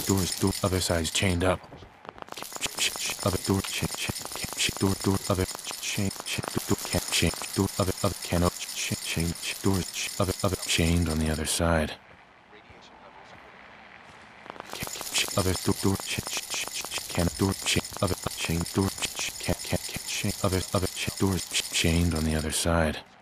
door, other side's chained up. Other door, door, other chain, door, can't chain, door, other cannot chain, door, other chained on the other side. Other door, can door, chain, other chain, door, can't chain, other doors chained on the other side.